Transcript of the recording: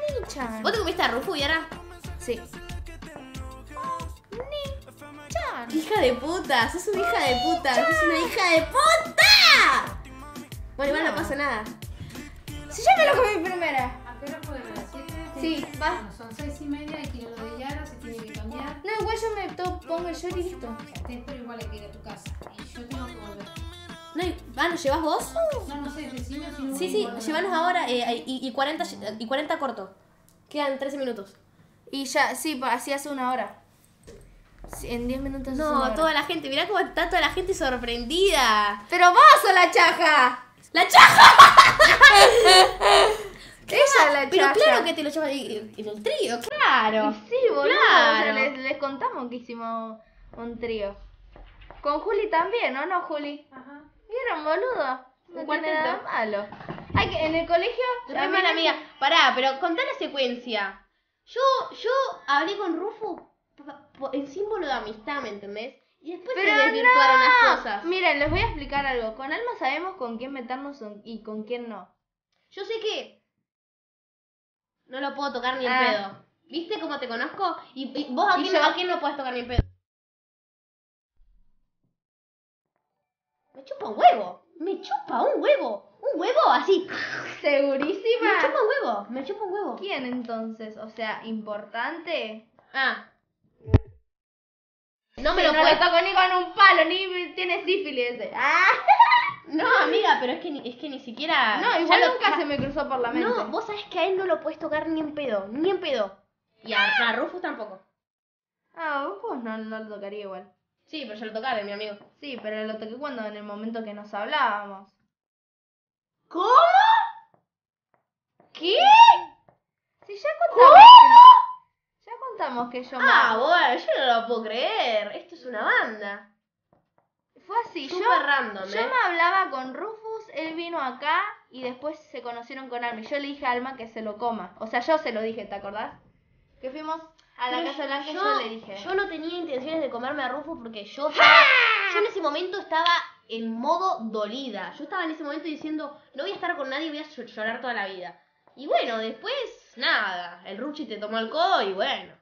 Ni-chan. ¿Vos te comiste a Rufu, Yara? Sí. Ni-chan. Hija de puta, sos una hija de puta, sos una hija de puta. Bueno, igual no pasa nada. Si yo me lo comí primero. ¿A qué hora puede ver? ¿A 7? Sí, va. Bueno, son 6:30, hay que ir a lo de Yara, se tiene que cambiar. No, igual yo me pongo el short y listo. Te espero, igual hay que ir a tu casa. Y yo tengo que volver. No, ¿nos llevas vos? No sé, decime si no. Sí, llévanos ahora y 40 corto. Quedan 13 minutos. Y ya, sí, así hace una hora. Sí, en 10 minutos hace una No, hora. toda la gente, mirá cómo está toda la gente sorprendida. Pero vos sos la chaja. ¡La chaja! Ella es la Pero chaja. claro que te lo llevas en el trío, claro. Y sí, boludo. Claro. O sea, les contamos que hicimos un trío. Con Juli también, ¿o no, Juli? Ajá. ¿Vieron, boludo? No Un tiene cuarteto. nada malo. Hay que, en el colegio... Re mala amiga. Pará, pero contá la secuencia. Yo hablé con Rufo en símbolo de amistad, ¿me entendés? Y después se desvirtuaron las cosas. Miren, les voy a explicar algo. Con Alma sabemos con quién meternos y con quién no. Yo sé que no lo puedo tocar ni en pedo. ¿Viste cómo te conozco? Y vos ¿Y yo? a quién no puedes tocar ni en pedo. Me chupa un huevo. Me chupa un huevo. Un huevo así. ¿Segurísima? Me chupa un huevo. Me chupa un huevo. ¿Quién entonces? O sea, ¿importante? Ah. No me Sí, lo no puedes. lo toco ni con un palo, ni tiene sífilis ese. ¡Ah! No, amiga, pero es que ni siquiera. No, ya igual lo- nunca se me cruzó por la mente. No, vos sabés que a él no lo puedes tocar ni en pedo. Ni en pedo. Y a Rufus tampoco. Ah, vos no lo tocaría igual. Sí, pero yo lo tocaré, mi amigo. Sí, pero lo toqué cuando en el momento que nos hablábamos. ¿Cómo? ¿Qué? Sí, ya contamos. Ya contamos que yo Ah, bueno, yo no lo puedo creer. Esto es una banda. fue así. Súper random, Yo me hablaba con Rufus, él vino acá y después se conocieron con Alma. Y yo le dije a Alma que se lo coma. O sea, yo se lo dije, ¿te acordás? Que fuimos a la Pero Casa Blanca y yo le dije. Yo no tenía intenciones de comerme a Rufus porque yo en ese momento estaba en modo dolida. Yo estaba en ese momento diciendo, no voy a estar con nadie, voy a llorar toda la vida. Y bueno, después, nada, el Ruchi te tomó el codo y bueno.